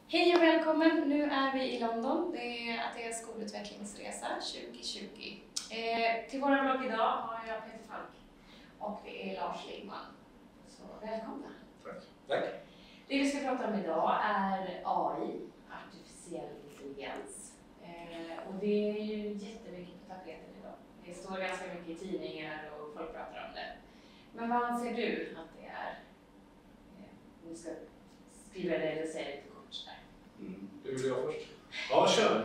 Hej och välkommen! Nu är vi i London. Det är Ateas skolutvecklingsresa 2020. Till våra blogg idag har jag Peter Falk och det är Lars Lindman. Så välkomna! Tack. Tack. Det vi ska prata om idag är AI, artificiell intelligens. Och det är ju jättemycket på tapeten idag. Det står ganska mycket i tidningar och folk pratar om det. Men vad anser du att det är? Om du ska skriva det eller säga lite kort där. Du vill jag först? Ja, kör!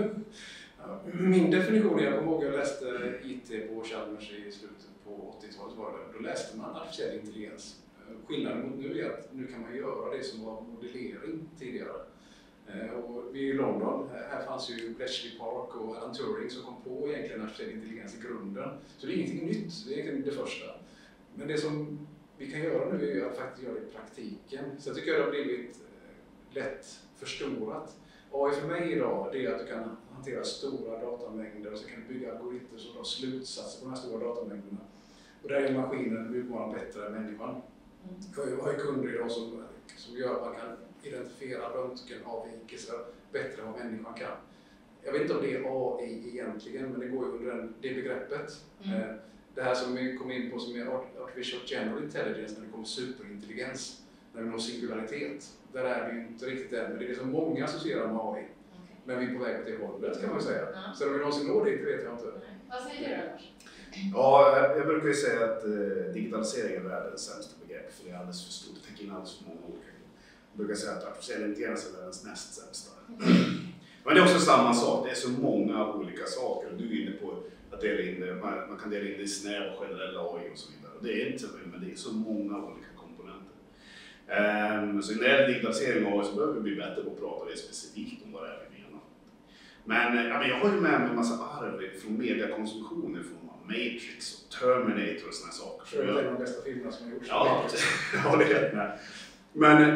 Min definition är, jag kommer ihåg jag läste IT på Chalmers i slutet på 80-talet var det. Då läste man artificiell intelligens. Skillnaden mot nu är att nu kan man göra det som var modellering tidigare. Och vi är i London, här fanns ju Bletchley Park och Alan Turing som kom på egentligen artificiell intelligens i grunden. Så det är ingenting nytt, det är egentligen det första. Men det som vi kan göra nu är att faktiskt göra det i praktiken. Så jag tycker det har blivit lätt förstorat. AI för mig idag det är att du kan hantera stora datamängder och så kan du bygga algoritmer som drar slutsatser på de här stora datamängderna. Och där är maskinen utmanande bättre än människan. Jag har ju kunder idag som gör att man kan identifiera röntgenavvikelser bättre än vad människan kan. Jag vet inte om det är AI egentligen, men det går ju under det begreppet. Det här som vi kom in på som är Artificial General Intelligence, när det kommer superintelligens, när vi når singularitet. Där är vi ju inte riktigt än, men det är det som många associerar med AI. Okay. Men vi är på väg åt det hållet kan man säga. Så om vi någonsin når det vet jag inte. Vad säger du Lars? Ja, jag brukar ju säga att digitalisering är världens sämsta begrepp, för det är alldeles för stort, det täcker in alldeles för många olika grejer. Jag brukar säga att artificiell intelligens är världens näst sämsta. Men det är också samma sak, det är så många olika saker. Du är inne på att dela in det, man kan dela in det i snäv och generell AI och så vidare. Och det är inte så, men det är så många olika komponenter. Så när det gäller digitalisering av AI så behöver vi bli bättre på att prata det specifikt om vad det är vi menar. Men jag har ju med mig en massa arv från mediekonsumtionen, från Matrix och Terminator och sådana saker. Så det är en av de bästa filmerna som har gjorts. Ja, jag håller helt med. Men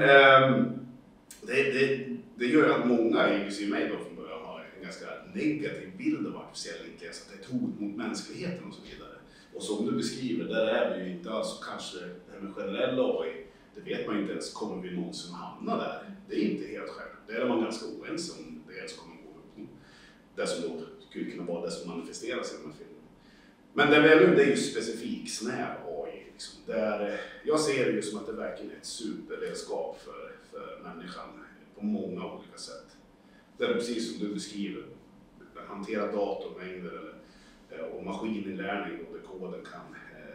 det gör att många, inklusive mig då från början, har en ganska negativ bild av artificiell intelligens, att det är ett hot mot mänskligheten och så vidare. Och som du beskriver, där är vi ju inte alls, kanske det här med generell AI, det vet man ju inte ens, kommer vi någonsin hamna där? Det är inte helt själv. Det är man ganska oense om det ens kommer gå upp. Det som då skulle kunna vara det som manifesteras i den här filmen. Men det vi är nu, det är ju specifik snäv AI. Liksom. Jag ser det ju som att det verkligen är ett superredskap för människan på många olika sätt. Det är precis som du beskriver, hantera datormängder och maskininlärning och där koden kan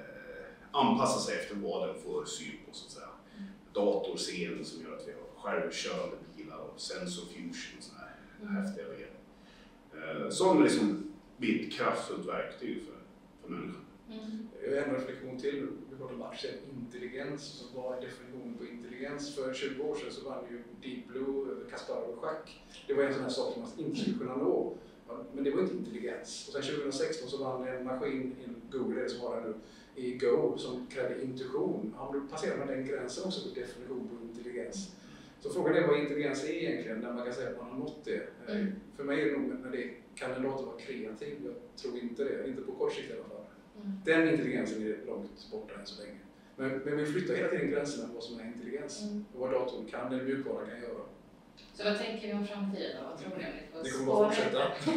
anpassa sig efter vad den får syn på så att säga. Datorseende som gör att vi har självkörande bilar och sensor fusion och sådana här häftiga grejer. Som liksom blir ett kraftfullt verktyg för människan. Jag har en reflektion till. Vi pratade om artificiell intelligens. Så vad är definitionen på intelligens? För 20 år sedan så vann ju Deep Blue, Kasparov och schack. Det var en sån här sak som man inte skulle kunna nå. Men det var inte intelligens. Och sen 2016 så vann en maskin i Google, det som var där nu, i Go, som krävde intuition. Om du passerar man den gränsen också på definition på intelligens. Så frågan är vad intelligens är egentligen, när man kan säga att man har nått det. För mig är det nog när det kan en dator vara kreativ. Jag tror inte det, inte på kort sikt i alla fall. Den intelligensen är långt borta än så länge. Men vi flyttar hela tiden gränserna på vad som är intelligens. Och vad datorn kan eller mjukvara kan göra. Så vad tänker vi om framtiden och vad tror ni? Det kommer bara fortsätta.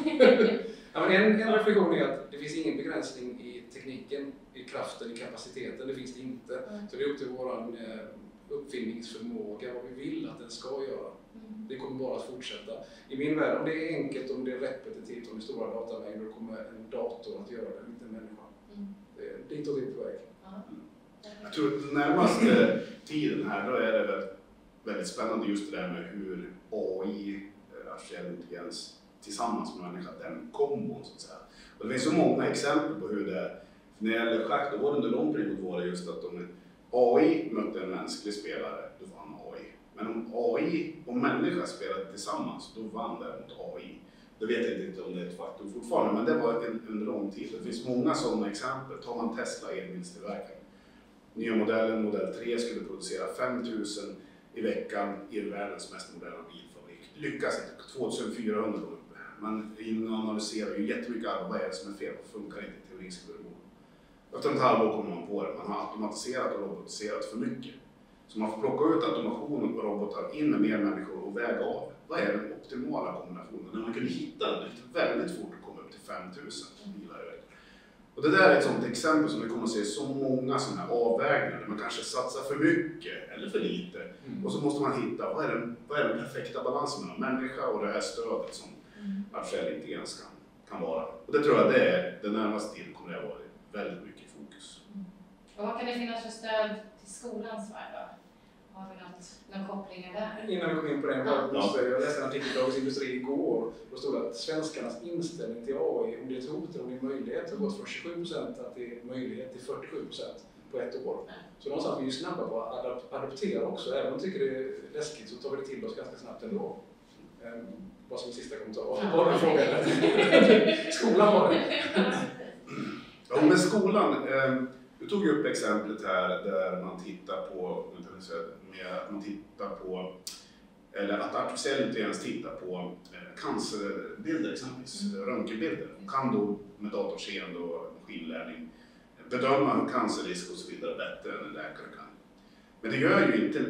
Ja, men en reflektion är att det finns ingen begränsning i tekniken, i kraften, i kapaciteten. Det finns det inte. Så det är upp till vår uppfinningsförmåga, vad vi vill att den ska göra. Det kommer bara att fortsätta. I min värld, om det är enkelt, om det är repetitivt, om det är stora datamängder, då kommer en dator att göra det, inte en människa. Det är inte på väg. Jag tror att den närmaste tiden här, då är det väl väldigt spännande just det där med hur AI, artificiell intelligens, tillsammans med människan, den kombon så att säga. Och det finns så många exempel på hur det är. När det gäller schack, då var det under lång period var det just att om AI mötte en mänsklig spelare, då vann AI. Men om AI och människa spelade tillsammans, då vann däremot AI. Det vet jag inte om det är ett faktum fortfarande, men det var en lång tid. Det finns många sådana exempel. Tar man Tesla elbilstillverkare. Nya modellen, modell 3, skulle producera 5000 i veckan i världens mest moderna bilfabrik. Lyckas inte, 2400 uppe. Man analyserar ju jättemycket vad är det som är fel, vad funkar inte, teorin skulle gå. Efter ett halvår kommer man på det, man har automatiserat och robotiserat för mycket. Så man får plocka ut automation och robotar, in med mer människor och väga av. Vad är den optimala kombinationen? När man kunde hitta den, det är väldigt fort att komma upp till 5000 bilar i veckan. Och det där är ett sådant exempel som vi kommer att se så många sådana här avvägningar där man kanske satsar för mycket eller för lite. Och så måste man hitta, vad är den perfekta balansen mellan människa och det här stödet som artificiell intelligens kan vara. Och det tror jag det är den närmaste tiden kommer det att vara väldigt mycket i fokus. Och vad kan det finnas för stöd till skolans värld då? Har vi några kopplingar där? Innan vi kom in på det, jag läste en artikel i Dagens Industri igår. Då stod det att svenskarnas inställning till AI, om det är ett hot eller om det är en möjlighet, har gått från 27% att det är möjlighet till 47% på ett år. Så någonstans är vi ju snabba på att adoptera också. Även om vi tycker det är läskigt så tar vi det till oss ganska snabbt ändå. Vad som sista kommentar. Vad var det frågan? Skolan var det. Ja, men skolan. Du tog ju upp exemplet här där man tittar på, eller att artificiell intelligens tittar på cancerbilder exempelvis, röntgenbilder. Kan då med datorseende och maskinlärning bedöma cancerrisk och så vidare bättre än en läkare kan. Men det gör ju inte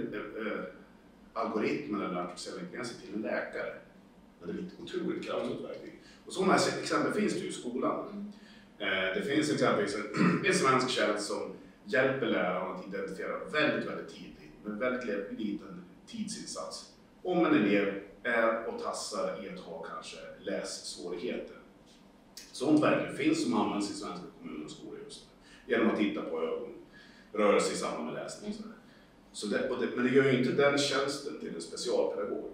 algoritmen eller artificiell intelligens till en läkare. Men det är ett otroligt kraftfullt verktyg. Och sådana här exempel finns det ju i skolan. Det finns exempelvis en svensk tjänst som hjälper lärarna att identifiera väldigt tidigt, med väldigt liten tidsinsats, om en elev är och tassar i att ha kanske lässvårigheter. Sånt verkligen finns som används i svenska kommuner och skolor just nu, genom att titta på ögonrörelse i samband med läsning. Men det gör ju inte den tjänsten till en specialpedagog.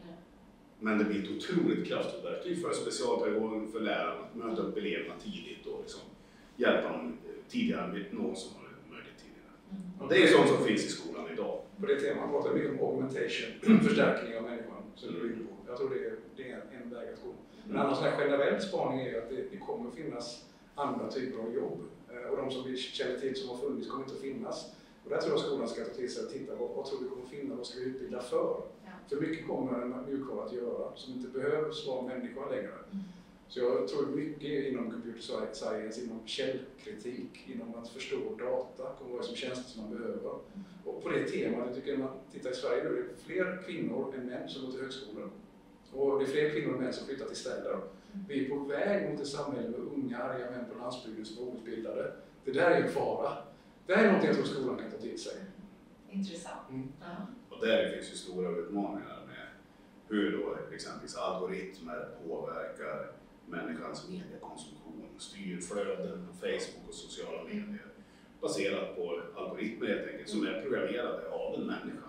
Men det blir ett otroligt kraftfullt verktyg för specialpedagogen, för läraren att möta upp eleverna tidigt och liksom hjälpa dem tidigare än någon som har möjlighet tidigare. Det är ju sånt som finns i skolan idag. På det temat pratar vi mycket om augmentation, förstärkning av människan. Så det är jag tror det är en väg att gå. Men annars en generell spaning är ju att det kommer att finnas andra typer av jobb. Och de som vi känner till som har funnits kommer inte att finnas. Och där tror jag skolan ska ta till sig och titta på vad tror vi kommer att finnas, vad ska vi utbilda för? För mycket kommer en mjukvara att göra som inte behöver vara människa längre. Så jag tror mycket inom computer science, inom källkritik, inom att förstå data, kommer vara som tjänster som man behöver. Och på det temat, jag tycker när man tittar i Sverige nu, är det fler kvinnor än män som går till högskolan. Och det är fler kvinnor än män som flyttar till städer. Vi är på väg mot ett samhälle med unga, arga män på landsbygden som är outbildade. Det där är en fara. Det här är något jag tror skolan kan ta till sig. Intressant. Och där finns ju stora utmaningar med hur då exempelvis algoritmer påverkar människans mediekonsumtion, styrflöden på Facebook och sociala medier. Baserat på algoritmer helt enkelt som är programmerade av en människa.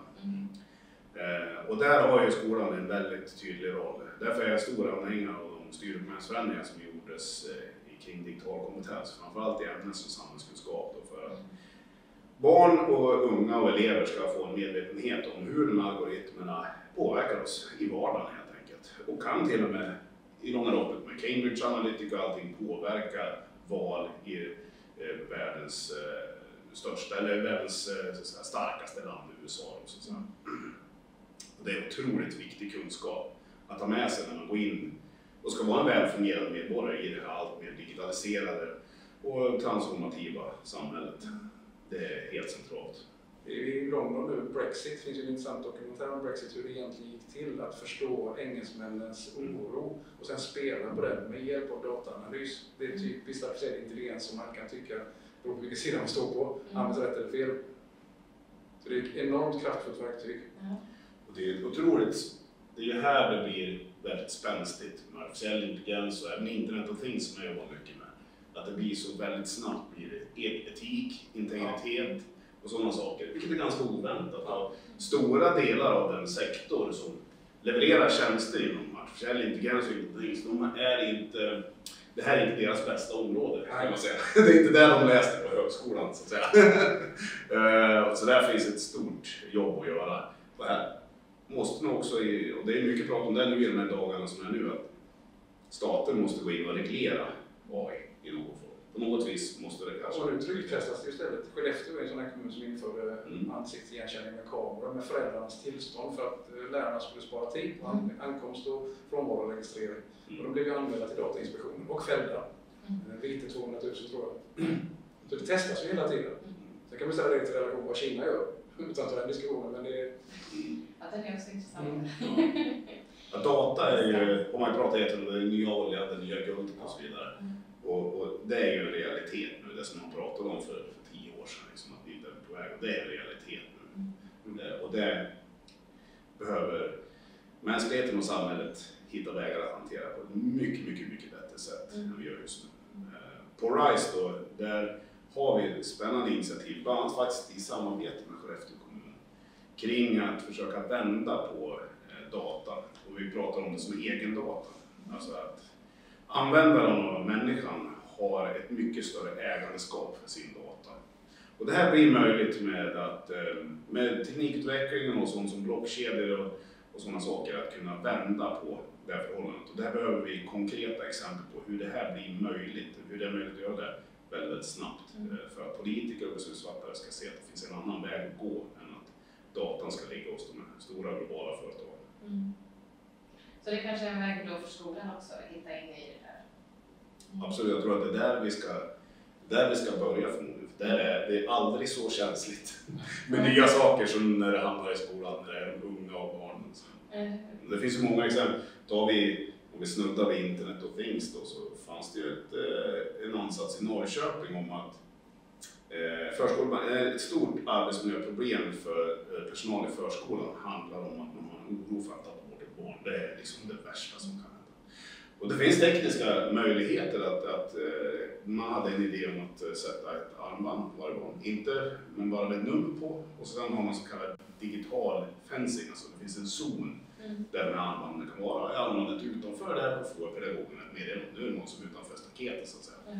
Och där har ju skolan en väldigt tydlig roll. Därför är jag stor anhängare av de styrdokumentsförändringar som gjordes kring digital kompetens, framförallt i ämnen som samhällskunskap. Då, för att barn och unga och elever ska få en medvetenhet om hur de algoritmerna påverkar oss i vardagen helt enkelt. Och kan till och med i långa loppet med Cambridge Analytica och allting påverka val i världens största eller världens starkaste land, USA. Och så. Och det är otroligt viktig kunskap att ha med sig när man går in och ska vara en välfungerande medborgare i det här allt mer digitaliserade och transformativa samhället. Det är helt centralt. I London nu, Brexit, finns ju en intressant dokumentär om Brexit, hur det egentligen gick till att förstå engelsmännens oro och sen spela på den med hjälp av dataanalys. Det är typiskt artificiell intelligens som man kan tycka, beror på vilken sida man står på, används rätt eller fel. Så det är ett enormt kraftfullt verktyg. Och det är otroligt, det är ju här det blir väldigt spänstigt med artificiell intelligens och även internet och things som jag jobbar mycket med. Att det blir så väldigt snabbt blir det etik, integritet och sådana saker, vilket är ganska oväntat. Stora delar av den sektor som levererar tjänster inom artificiell intelligens och things, det här är inte deras bästa område, kan man säga. Det är inte där de läste på högskolan, så att säga. Så där finns ett stort jobb att göra. Och här måste man också, och det är mycket prat om det nu i de här dagarna som är nu, att staten måste gå in och reglera AI i någon form. På något vis måste det kanske... Och nu trycktestas det istället. Skellefteå är en sån här kommun som införde ansiktsigenkänning med kameror med föräldrarnas tillstånd för att lärarna skulle spara tid på ankomst och frånvaroregistrering. Och de blev ju anmälda till Datainspektionen och fällda. Vite 200 000 tror jag. Så det testas ju hela tiden. Sen kan man ställa det till relation vad Kina gör. utanför den diskussionen. Men det är... Ja, den är också intressant. Ja, data är ju, om man pratar om det nya olja, det nya guldet och så vidare. Och det är ju en realitet nu, det som man pratade om för 10 år sedan, liksom, att vi inte är på väg. Och det är en realitet nu. Och det behöver mänskligheten och samhället hitta vägar att hantera på ett mycket bättre sätt än vi gör just nu. På RISE då, där har vi spännande initiativ, bland annat faktiskt i samarbete med Skellefteå kommun, kring att försöka vända på data. Och vi pratar om det som egen data. Alltså att användaren och människan har ett mycket större ägandeskap för sin data. Och det här blir möjligt med teknikutvecklingen och sånt som blockkedjor och sådana saker, att kunna vända på det här förhållandet. Och där behöver vi konkreta exempel på hur det här blir möjligt, hur det är möjligt att göra det väldigt snabbt. För att politiker och beslutsfattare ska se att det finns en annan väg att gå än att datan ska ligga hos de stora globala företagen. Så det kanske är en väg då för skolan också, att hitta in i det här? Absolut, jag tror att det är där vi ska börja förmodligen. För det är aldrig så känsligt med nya saker som när det hamnar i skolan, när det är de unga och barnen. Det finns ju många exempel. Om vi snuddar vid Internet of Things då, så fanns det ju en ansats i Norrköping om att ett stort arbetsmiljöproblem för personal i förskolan handlar om att man har en oro för att tappa bort ett barn. Det är liksom det värsta som kan hända. Och det finns tekniska möjligheter att man hade en idé om att sätta ett armband varje gång. Inte, men bara med ett nummer på. Och sedan har man så kallad digital fencing, alltså det finns en zon där med armbanden kan vara. Är armbandet utanför där, då får pedagogen ett meddelande. Nu är det någon som är utanför staketet så att säga.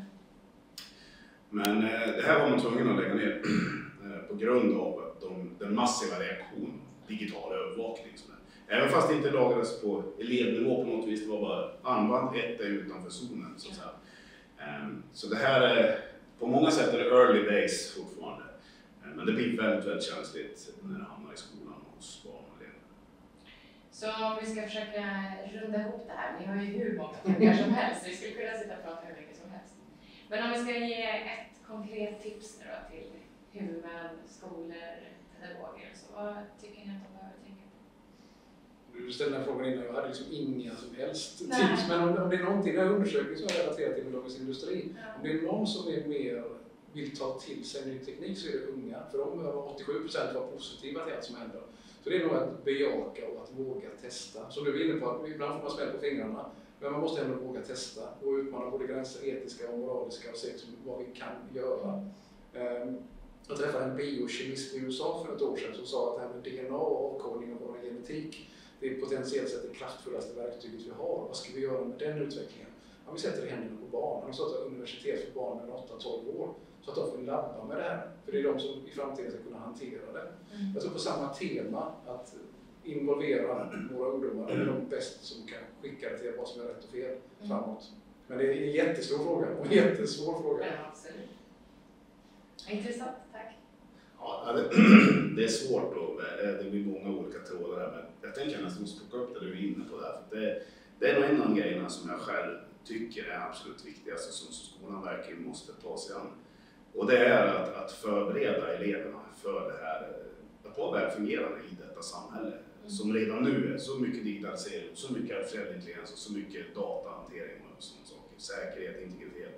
Men det här var man tvungen att lägga ner på grund av den massiva reaktion, digital övervakning. Även fast det inte lagades på elevnivå på något vis, det var bara armband, ett är utanför zonen. Så att säga. Så det här är, på många sätt är det early days fortfarande. Men det blir väldigt känsligt när det hamnar i skolan och hos barn och elever. Så om vi ska försöka runda ihop det här, ni har ju hur många tankar som helst, vi skulle kunna sitta och prata hur mycket som helst. Men om vi ska ge ett konkret tips nu då till huvudmän, skolor, pedagoger, så vad tycker ni att de behöver tänka på? Du ställde den frågan innan, jag hade liksom inga som helst tips, men om det är någonting, den här undersökningen som är relaterad till Dagens Industri, om det är någon som är mer vill ta till sig ny teknik så är det unga, för de har 87% var positiva till allt som händer. Så det är nog att bejaka och att våga testa. Som du är inne på, att ibland får man smäll på fingrarna, men man måste ändå våga testa och utmana både gränser etiska och moraliska och se vad vi kan göra. Jag träffade en biokemist i USA för ett år sedan som sa att det här med DNA och avkodning av vår genetik, det är potentiellt sett det kraftfullaste verktyget vi har. Vad ska vi göra med den utvecklingen? Ja, vi sätter det i händerna på barn. Han sa att universitet för barn med 8-12 år, så att de får labba med det här. För det är de som i framtiden ska kunna hantera det. Jag tror på samma tema, att involvera våra ungdomar, de är de bäst som kan skicka det till vad som är rätt och fel framåt. Men det är en jättestor fråga och en jättesvår fråga. Ja, absolut. Intressant, tack. Ja, det är svårt och det blir många olika trådar här, men jag tänker att jag nästan måste plocka upp det du är inne på där. För det är nog en av de grejerna som jag själv tycker är absolut viktigaste som skolan verkligen måste ta sig an. Och det är att förbereda eleverna för det här, att vara välfungerande i detta samhälle. Som redan nu är så mycket digitalisering, så mycket artificiell intelligens och så mycket datahantering och sådana saker. Säkerhet, integritet.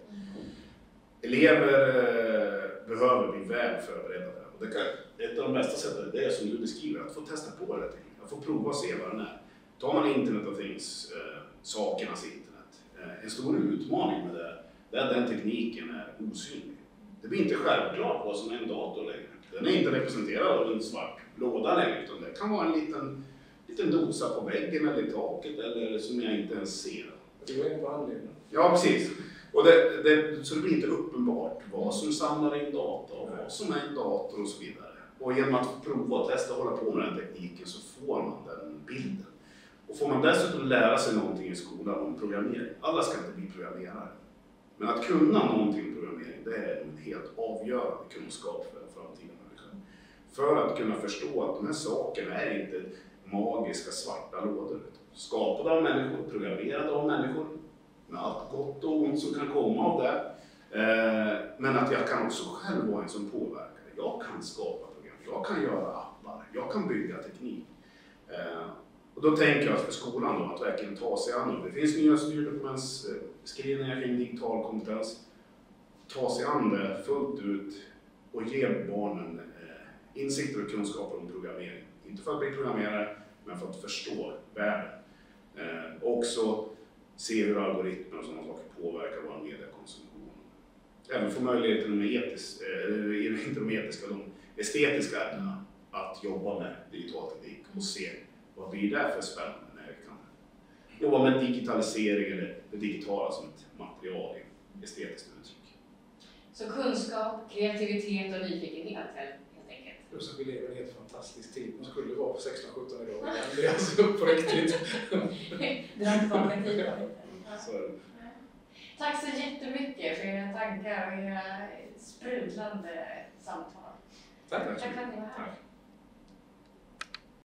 Elever behöver bli väl förberedda där. Och ett av de bästa sätten det är som du beskriver, att få testa på det. Att få prova och se vad den är. Tar man Internet of Things, sakernas internet, en stor utmaning med det är att den tekniken är osynlig. Det blir inte självklart vad som är en dator längre. Den är inte representerad av en svart låda längre, utan det kan vara en liten dosa på väggen eller i taket eller som jag inte ens ser. Det var en på anledningen. Ja, precis. Och så det blir inte uppenbart vad som samlar in data och vad som är en dator och så vidare. Och genom att prova och testa och hålla på med den tekniken så får man den bilden. Och får man dessutom lära sig någonting i skolan om programmering. Alla ska inte bli programmerare. Men att kunna någonting om programmering, det är en helt avgörande kunskap för den framtida människan. För att kunna förstå att de här sakerna är inte magiska svarta lådor. Skapade av människor, programmerade av människor. Med allt gott och ont som kan komma av det. Men att jag kan också själv vara en som påverkar. Jag kan skapa programmering. Jag kan göra appar, jag kan bygga teknik. Och då tänker jag för skolan då, att verkligen ta sig an det. Det finns nya styrdokumentsbeskrivningar kring digital kompetens. Ta sig an det fullt ut och ge barnen insikter och kunskaper om programmering. Inte för att bli programmerare, men för att förstå världen. Också se hur algoritmer och sådana saker påverkar vår mediekonsumtion. Även få möjligheten de estetiska ämnena att jobba med digital teknik och se vad blir det för spännande när vi kan jobba med digitalisering eller det digitala som ett material i estetiskt uttryck. Så kunskap, kreativitet och nyfikenhet helt enkelt. Plus att vi lever i en helt fantastisk tid. Man skulle vara på 16-17 idag. Men det är alltså på riktigt. Dra tillbaka tiden. Tack så jättemycket för era tankar och era sprudlande samtal. Tack. Tack för att ni var här.